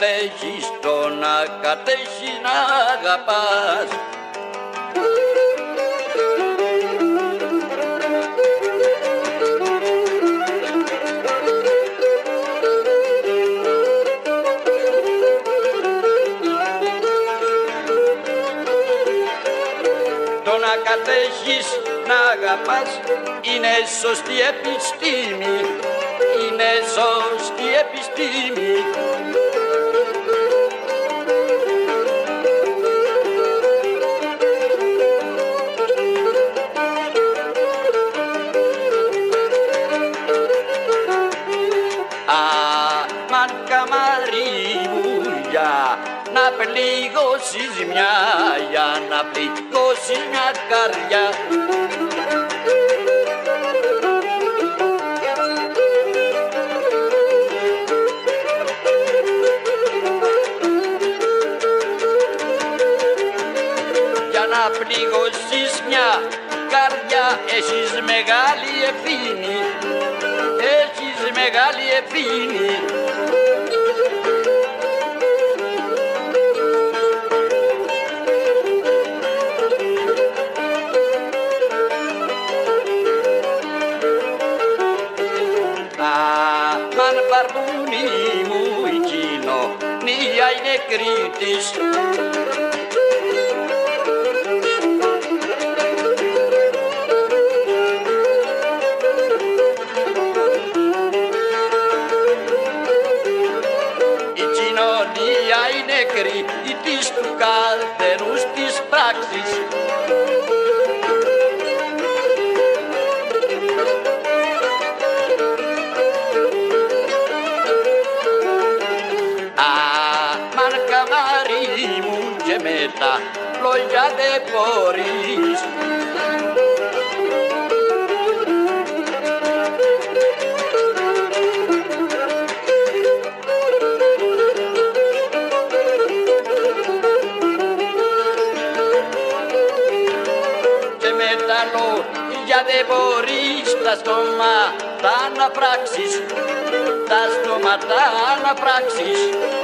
κατέχεις, το να κατέχεις να αγαπάς. Το να κατέχεις να αγαπάς είναι σωστή επιστήμη, είναι σωστή επιστήμη. Αμάν καμάρι μου για να πληγώσεις μια, για να πληγώσεις μια καρδιά. Για να πληγώσεις μια καρδιά έχεις μεγάλη ευθύνη, έχεις μεγάλη ευθύνη. Αμάν παρπούνι μου η κοινωνία είναι Κρήτης. Η κοινωνία είναι Κρήτης του καθενός της πράξης. Αμάν καμάρι μου και με τα λόγια δεν μπορείς. Και με τα λόγια δεν μπορείς τα στόματα να πράξεις, τα στόματα να πράξεις.